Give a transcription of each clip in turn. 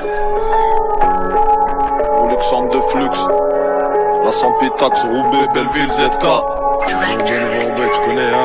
Alexandre de Flux, la Sampitax, Roubaix, Belleville, ZK. Tu connais, hein?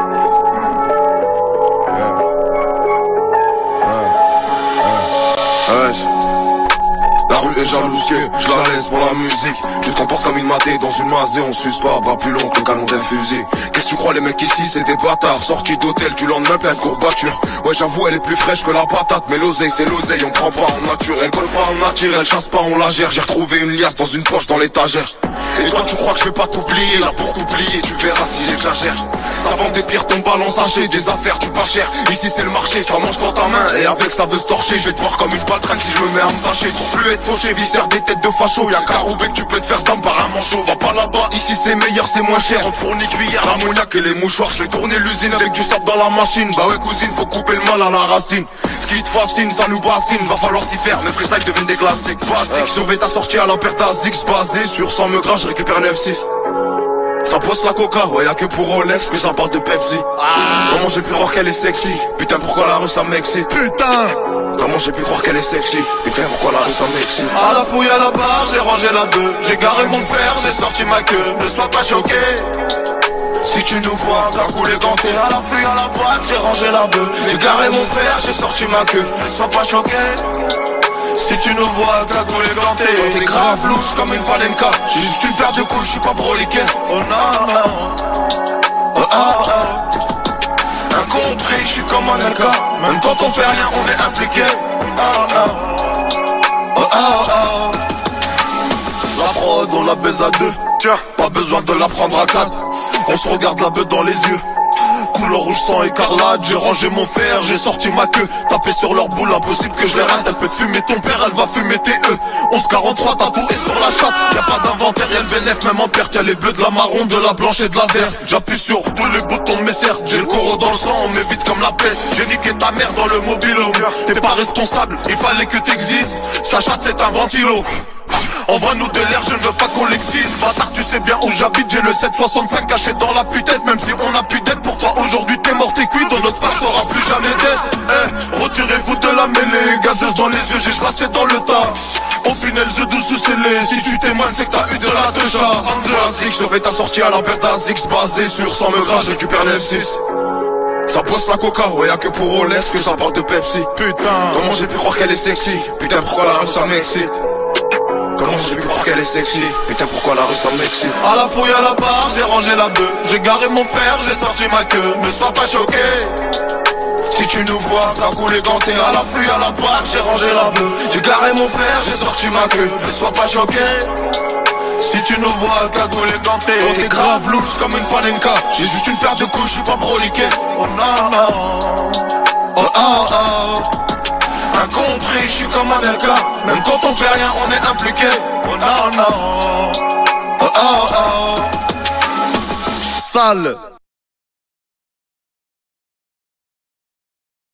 La rue est jalousier, je la laisse pour la musique. Tu te comportes comme une matée dans une masée, on suce pas plus long que le canon d'un fusil. Qu'est-ce que tu crois, les mecs ici c'est des bâtards, sortis d'hôtel du lendemain plein de courbatures. Ouais j'avoue elle est plus fraîche que la patate, mais l'oseille c'est l'oseille, on prend pas en nature. Elle colle pas en nature, elle chasse pas, on la gère. J'ai retrouvé une liasse dans une poche dans l'étagère. Et toi tu crois que je vais pas t'oublier, là pour t'oublier tu verras si j'exagère. Ça vend des pires, ton ballon sachet, des affaires tu pas cher. Ici c'est le marché, ça mange dans ta main et avec ça veut se torcher. Je vais te voir comme une baltringue si je me mets à me fâcher. Pour plus être fauché, viscère des têtes de facho. Y'a qu'à Roubaix que tu peux te faire stamp par un manchot. Va pas là-bas, ici c'est meilleur, c'est moins cher. On te fournit cuillère, ammoniac et les mouchoirs. Je fais tourner l'usine avec du sable dans la machine. Bah ouais cousine, faut couper le mal à la racine. Ce qui te fascine, ça nous bassine. Va falloir s'y faire, mes freestyles deviennent des classiques. Basique, surveille ta sortie à la perte à Zix. Basé sur 100 me gras, je récupère 9-6. Ça bosse la coca, ouais y'a que pour Rolex que ça parle de Pepsi. Comment j'ai pu croire qu'elle est sexy? Putain pourquoi la rue ça m'excite? Putain comment j'ai pu croire qu'elle est sexy? Putain pourquoi la rue ça m'excite? À la fouille à la barre, j'ai rangé la bœuf. J'ai garé mon fer, j'ai sorti ma queue. Ne sois pas choqué si tu nous vois, cagoule ganté. À la fouille à la boîte, j'ai rangé la bœuf. J'ai garé mon fer, j'ai sorti ma queue. Ne sois pas choqué si tu nous vois, cagoule ganté. T'es grave louche comme une palenka. J'ai juste une paire de couilles, j'suis pas broliqué. Oh non, non. Oh, oh, oh. Incompris, j'suis comme un LK. Même quand on fait rien, on est impliqué. Oh, oh. Oh, oh, oh. La fraude, on la baise à deux. Tiens, pas besoin de la prendre à quatre. On se regarde la bête dans les yeux. Couleur rouge sang écarlate, j'ai rangé mon fer, j'ai sorti ma queue. Tapé sur leur boule, impossible que je les rate. Elle peut te fumer ton père, elle va fumer tes œufs. 11-43, tatoué sur la chatte. Y'a pas d'inventaire, y'a le bénéf, même en perte. Y'a les bleus de la marron, de la blanche et de la verte. J'appuie sur tous les boutons de mes certes. J'ai le coraux dans le sang, on m'évite comme la peste. J'ai niqué ta mère dans le mobilo. T'es pas responsable, il fallait que t'existes. Sa chatte c'est un ventilo. Envoie-nous de l'air, je ne veux pas qu'on l'excise. Bâtard, tu sais bien où j'habite, j'ai le 765 caché dans la putette. Même si on a plus d'aide pour toi, aujourd'hui t'es mort, t'es cuit. Dans notre part, t'auras plus jamais d'aide. Retirez-vous de la mêlée, gazeuse dans les yeux, j'ai chassé dans le tas. Au final, the douce scellé, si tu témoignes, c'est que t'as eu de la techa. Classique, je ta sortie à la perte à Zix. Basé sur 100 me gras, je récupère 9-6. Ça bosse la coca, ouais y'a que pour Rolex que ça parle de Pepsi. Putain, comment j'ai pu croire qu'elle est sexy? Putain, pourquoi la rue ça m'excite? Comment j'ai pu croire qu'elle est sexy? Putain pourquoi la rue ça m'excite? À la fouille à la barre, j'ai rangé la bœuf. J'ai garé mon fer, j'ai sorti ma queue. Ne sois pas choqué si tu nous vois, cagoule ganté. À la fouille à la boîte, j'ai rangé la bœuf. J'ai garé mon fer, j'ai sorti ma queue. Ne sois pas choqué si tu nous vois, cagoule ganté. Oh t'es grave louche comme une palenka. J'ai juste une paire de couilles, j'suis pas broliqué. Oh non non. Oh oh oh. Incompris, j'suis comme un LK. Même quand on fait rien, on est impliqué. Oh non, non. Oh, oh, oh. Sale.